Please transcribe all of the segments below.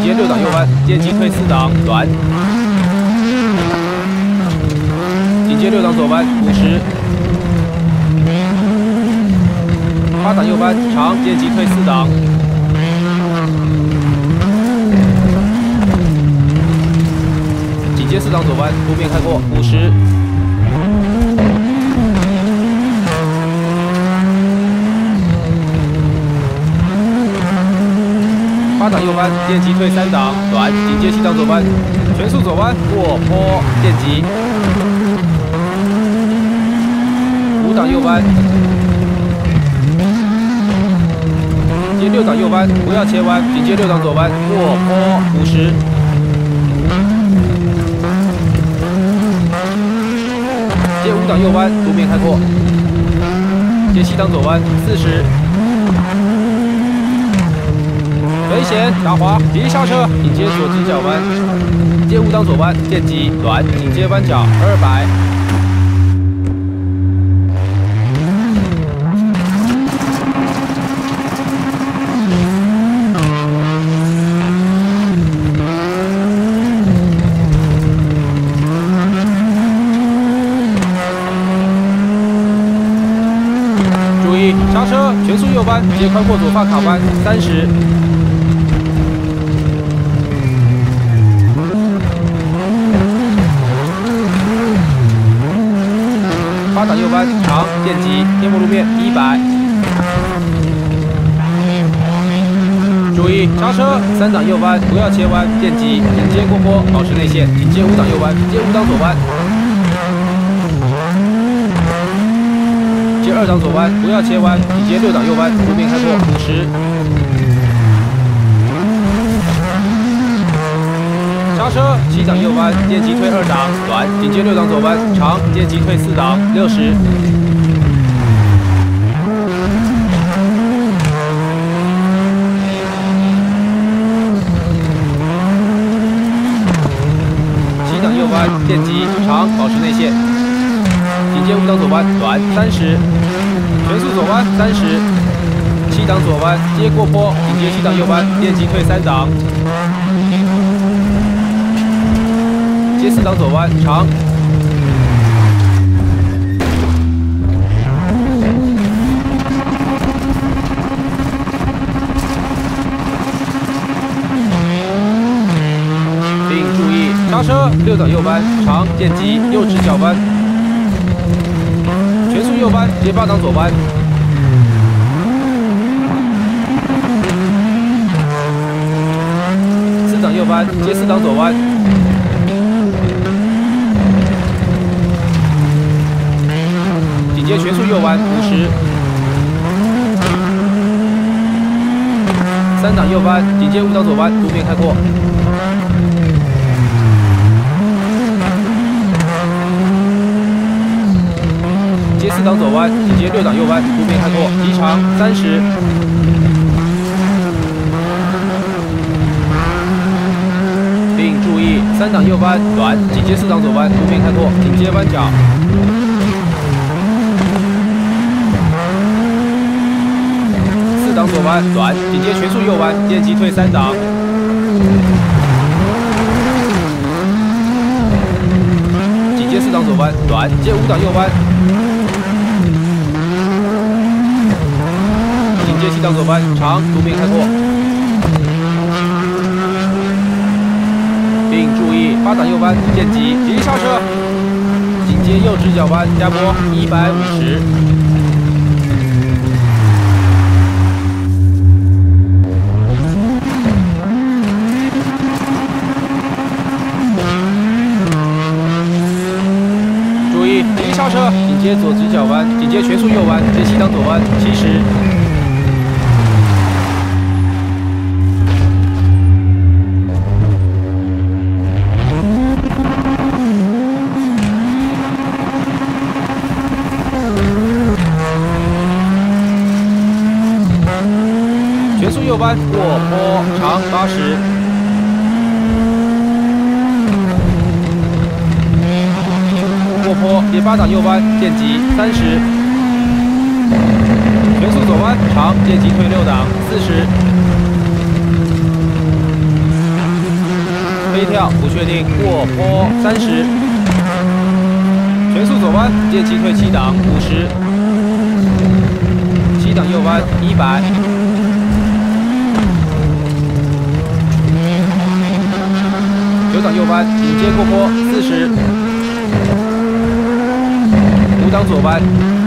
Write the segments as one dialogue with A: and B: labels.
A: 接6档右弯，电机退4档，短。紧接6档左弯50。8档右弯长，电机退4档。紧接4档左弯，路面开过50。8档右弯，电机退3档，短。紧接7档左弯，全速左弯过坡，电机。5档右弯，接6档右弯，不要切弯。紧接6档左弯过坡50。接5档右弯，路面开阔。接7档左弯40。危险，打滑，急刹车。紧接左直角弯，接5档左弯，电机短。紧接弯角200。注意刹车，全速右弯，接宽阔左发卡弯30。8档右弯长，电机，天幕路面100。注意刹车，3档右弯，不要切弯，电机，紧接过坡，保持内线，紧接5档右弯，接5档左弯，接2档左弯，不要切弯，紧接6档右弯，路面开阔50。刹车，7档右弯，电机退2档，短。紧接6档左弯，长，电机退4档60。7档右弯，电机长，保持内线。紧接5档左弯，短30。全速左弯30。7档左弯，接过坡，紧接7档右弯，电机退3档。接4档左弯长，并注意刹车，6档右弯长，电机右直角弯，全速右弯，接8档左弯。4档右弯，接4档左弯。紧接全速右弯50。3档右弯，紧接5档左弯，路面开阔。接4档左弯，紧接6档右弯，路面开阔，离长30。并注意3档右弯短，紧接4档左弯，路面开阔，紧接弯角。4档左弯短，紧接全速右弯，电机退3档。紧接4档左弯短，接5档右弯。紧接7档左弯长，路面开阔。并注意8档右弯，电机，急刹车。紧接右直角弯，加坡150。注意急刹车，紧接左直角弯，紧接全速右弯，接7档左弯70。全速右弯过坡长80。过坡接8档右弯，电机30。全速左弯长，电机退6档40。 飞跳不确定，过坡30，全速左弯，借击退7档50，7档右弯100，9档右弯，紧接过坡40，5档左弯。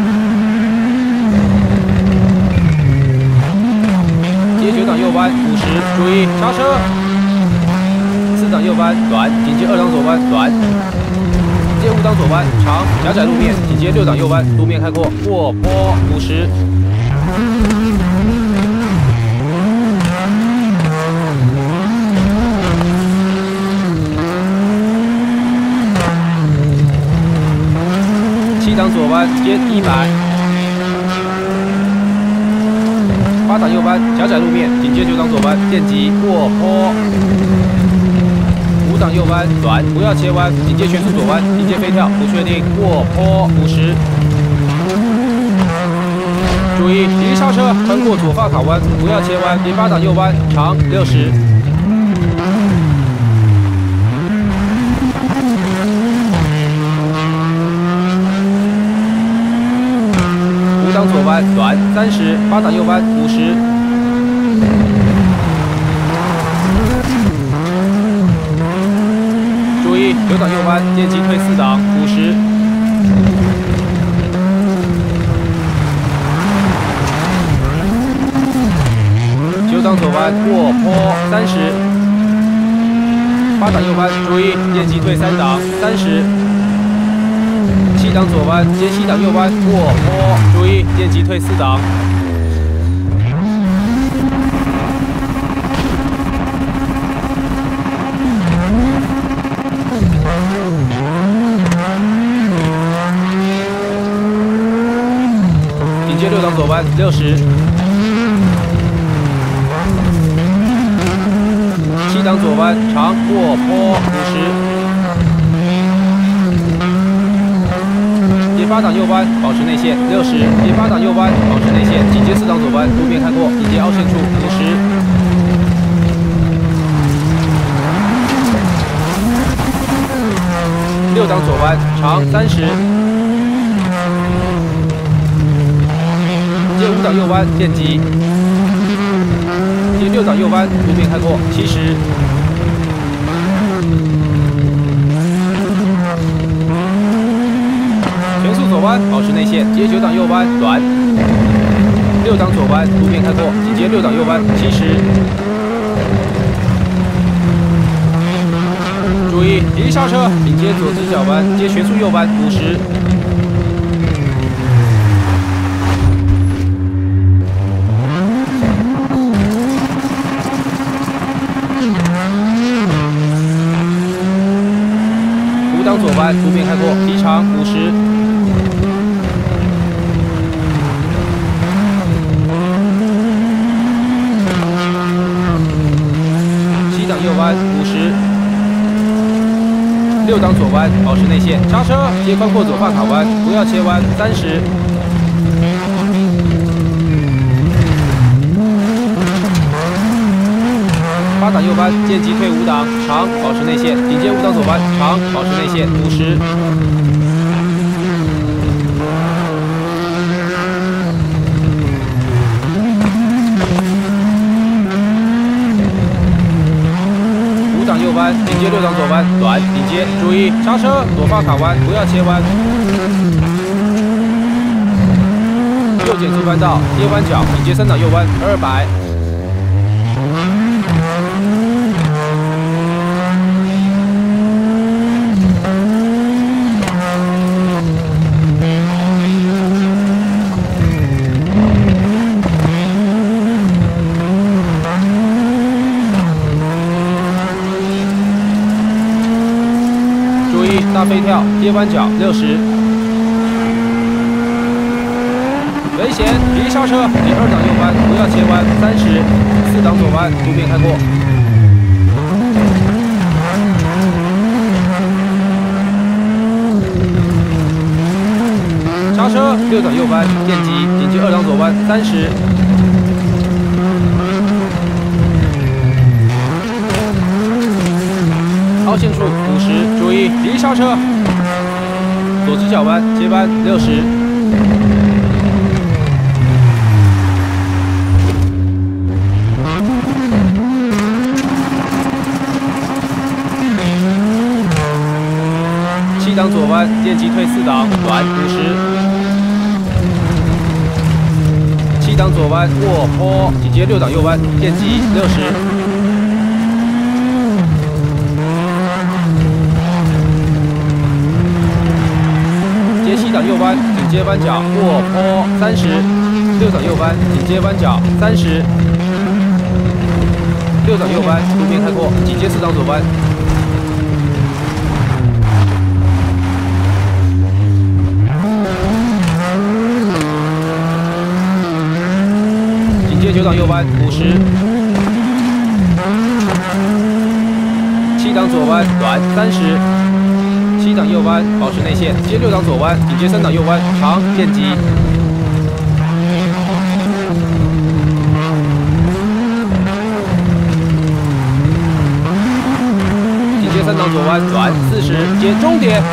A: 接9档右弯50，注意刹车。4档右弯短，紧接2档左弯短。接5档左弯长，狭窄路面，紧接6档右弯路面开阔，过坡50。7档左弯接100。 8档右弯，狭窄路面，紧接9档左弯，电极过坡。5档右弯，短，不要切弯，紧接全速左弯，紧接飞跳，不确定，过坡50。注意，急刹车，穿过左发卡弯，不要切弯，第8档右弯，长60。 5档左弯短30， 8档右弯50。注意9档右弯，电击退4档50。9档左弯过坡30。8档右弯，注意电击退3档30。 7档左弯，接7档右弯，过坡，注意电击退4档。紧接6档左弯60。7档左弯长过坡50。 第8档右弯，保持内线60。第8档右弯，保持内线，紧接4档左弯，路面开阔，紧接凹陷处50。6档左弯，长30。接5档右弯，电极。接6档右弯，路面开阔70。 全速左弯，保持内线，接9档右弯短。6档左弯，路面开阔，紧接6档右弯70。注意急刹车，紧接左直角弯，接全速右弯50。5档左弯，路面开阔，离场50。 7档右弯50。6档左弯，保持内线，刹车，接宽阔左发卡弯，不要切弯30。8档右弯，电击退5档，长，保持内线，紧接5档左弯，长，保持内线50。5档右弯，紧接6档左弯，短，紧接，注意刹车，左发卡弯，不要切弯。右减速弯道，接弯角，紧接3档右弯200。 大飞跳，接弯角60，危险！急刹车，第2档右弯，不要切弯30， 4档左弯，路面开阔。刹车，6档右弯，电极，紧接2档左弯30。 7 凹陷处50，注意急刹车。左直角弯接弯60。7档左弯电机退4档，短50。7档左弯卧坡，紧接6档右弯电机60。接7档右弯，紧接弯角卧坡30。6档右弯，紧接弯角30。6档右弯路面开阔，紧接4档左弯。接9档右弯50。7档左弯短30。7档右弯保持内线，接6档左弯，紧接3档右弯长电机。紧接3档左弯短40，接终点。